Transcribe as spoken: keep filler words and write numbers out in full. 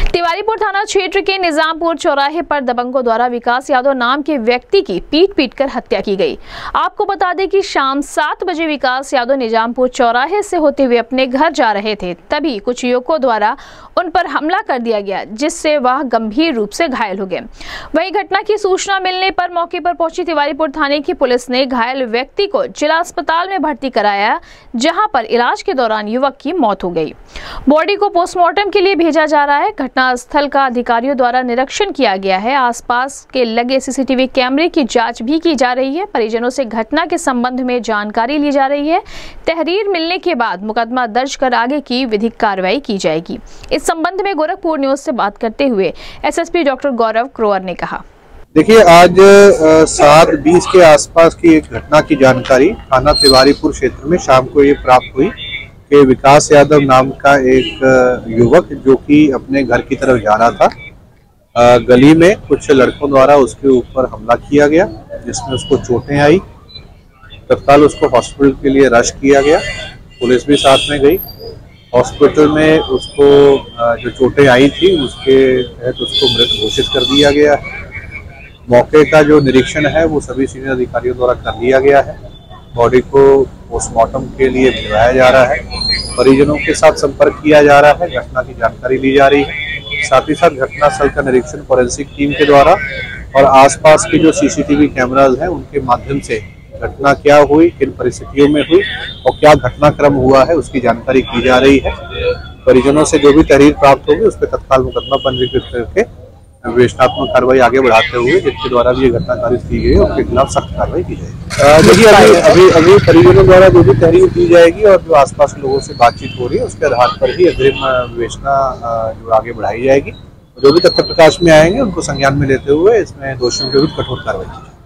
तिवारीपुर थाना क्षेत्र के निजामपुर चौराहे पर दबंगों द्वारा विकास यादव नाम के व्यक्ति की पीट पीट कर हत्या की गई। आपको बता दें कि शाम सात बजे विकास यादव निजामपुर चौराहे से होते हुए अपने घर जा रहे थे, तभी कुछ युवकों द्वारा उन पर हमला कर दिया गया, जिससे वह गंभीर रूप से घायल हो गए। वहीं घटना की सूचना मिलने पर मौके पर पहुंची तिवारीपुर थाने की पुलिस ने घायल व्यक्ति को जिला अस्पताल में भर्ती कराया, जहां पर इलाज के दौरान युवक की मौत हो गई। बॉडी को पोस्टमार्टम के लिए भेजा जा रहा है। घटना स्थल का अधिकारियों द्वारा निरीक्षण किया गया है। आसपास के लगे सीसीटीवी कैमरे की जांच भी की जा रही है। परिजनों से घटना के संबंध में जानकारी ली जा रही है। तहरीर मिलने के बाद मुकदमा दर्ज कर आगे की विधिक कार्रवाई की जाएगी। इस संबंध में गोरखपुर न्यूज से बात करते हुए एसएसपी डॉक्टर गौरव क्रोवर ने कहा, देखिए, आज सात बीस के आसपास की एक घटना की जानकारी थाना तिवारीपुर क्षेत्र में शाम को ये प्राप्त हुई कि विकास यादव नाम का एक युवक जो कि अपने घर की तरफ जा रहा था, गली में कुछ लड़कों द्वारा उसके ऊपर हमला किया गया, जिसमें उसको चोटें आई। तत्काल उसको हॉस्पिटल के लिए रश किया गया। पुलिस भी साथ में गई। हॉस्पिटल में उसको जो चोटें आई थी उसके तहत उसको मृत घोषित कर दिया गया है। मौके का जो निरीक्षण है वो सभी सीनियर अधिकारियों द्वारा कर लिया गया है। बॉडी को पोस्टमार्टम के लिए भिजवाया जा रहा है। परिजनों के साथ संपर्क किया जा रहा है। घटना की जानकारी ली जा रही है। साथ ही साथ घटनास्थल का निरीक्षण फोरेंसिक टीम के द्वारा और आसपास के जो सीसीटीवी कैमराज हैं उनके माध्यम से घटना क्या हुई, किन परिस्थितियों में हुई और क्या घटनाक्रम हुआ है उसकी जानकारी की जा रही है। परिजनों से जो भी तहरीर प्राप्त होगी उस पर तत्काल मुकदमा पंजीकृत करके विवेचनात्मक कार्रवाई आगे बढ़ाते हुए जिनके द्वारा भी ये घटना खारिज की गई है उनके खिलाफ सख्त कार्रवाई की जाएगी। देखिए, अभी अभी अभी परिजनों द्वारा जो भी तहरीर दी जाएगी और जो आसपास के लोगों से बातचीत हो रही है उसके आधार पर ही अग्रिम विवेचना जो आगे बढ़ाई जाएगी। जो भी तथ्य प्रकाश में आएंगे उनको संज्ञान में लेते हुए इसमें दोषियों के विरुद्ध कठोर कार्रवाई की जाएगी।